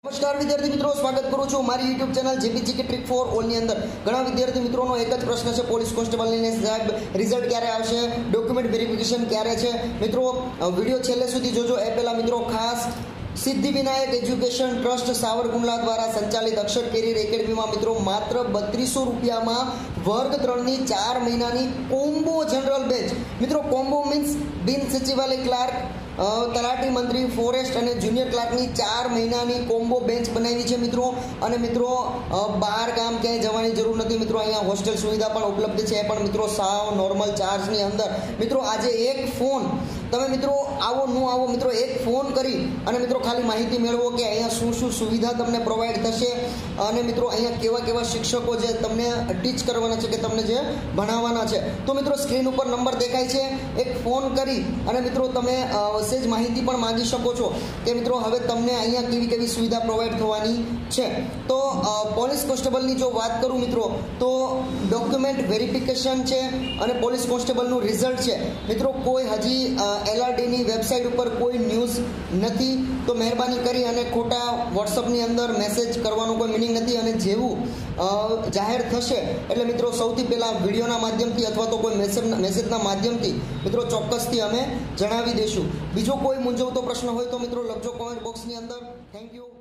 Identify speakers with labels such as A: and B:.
A: નમસ્કાર વિદ્યાર્થી મિત્રો, સ્વાગત કરું છું મારી YouTube channel JPGK trick for ઓલની અંદર. ઘણા વિદ્યાર્થી મિત્રોનો એક જ પ્રશ્ન છે, પોલીસ કોન્સ્ટેબલની સાહેબ રિઝલ્ટ ક્યારે આવશે, ડોક્યુમેન્ટ વેરિફિકેશન ક્યારે છે. મિત્રો વિડીયો છેલ્લે સુધી જોજો. એ પહેલાં મિત્રો ખાસ સિદ્ધિવિનાયક એજ્યુકેશન ટ્રસ્ટ સાવરકુંડલા દ્વારા સંચાલિત અક્ષર કેરિયર એકેડમીમાં મિત્રો માત્ર 3200 રૂપિયામાં વર્ગ 3ની 4 મહિનાની કોમ્બો જનરલ બેચ. મિત્રો કોમ્બો મીન્સ બિન સચિવાલય ક્લાર્ક, તલાટી મંત્રી, ફોરેસ્ટ અને જુનિયર ક્લાર્કની 4 મહિનાની કોમ્બો બેન્ચ બનાવી છે મિત્રો. અને મિત્રો બહાર ગામ ક્યાંય જવાની જરૂર નથી મિત્રો. અહીંયા હોસ્ટેલ સુવિધા પણ ઉપલબ્ધ છે, એ પણ મિત્રો સાવ નોર્મલ ચાર્જની અંદર. મિત્રો આજે એક ફોન તમે મિત્રો આવો ન આવો મિત્રો એક ફોન કરી અને મિત્રો ખાલી માહિતી મેળવો કે અહીંયા શું શું સુવિધા તમને પ્રોવાઈડ થશે અને મિત્રો અહીંયા કેવા કેવા શિક્ષકો જે તમને ટીચ કરવાના છે કે તમને જે ભણાવવાના છે. તો મિત્રો સ્ક્રીન ઉપર નંબર દેખાય છે, એક ફોન કરી અને મિત્રો તમે સેજ માહિતી પણ માંગી શકો છો કે મિત્રો હવે તમને અહીંયા કેવી કેવી સુવિધા પ્રોવાઈડ થવાની છે. તો પોલીસ કોન્સ્ટેબલની જો વાત કરું મિત્રો તો ડોક્યુમેન્ટ વેરિફિકેશન છે અને પોલીસ કોન્સ્ટેબલનું રિઝલ્ટ છે. મિત્રો કોઈ હજી LRDની વેબસાઇટ ઉપર કોઈ ન્યૂઝ નથી, તો મહેરબાની કરી અને ખોટા વોટ્સઅપની અંદર મેસેજ કરવાનો કોઈ મિનિંગ નથી. અને જેવું જાહેર થશે એટલે મિત્રો સૌથી પહેલાં વિડીયોના માધ્યમથી અથવા તો કોઈ મેસેજના માધ્યમથી મિત્રો ચોક્કસથી અમે જણાવી દઈશું. બીજો કોઈ મૂંઝવતો પ્રશ્ન હોય તો મિત્રો લખજો કોમેન્ટ બોક્સની અંદર. Thank you.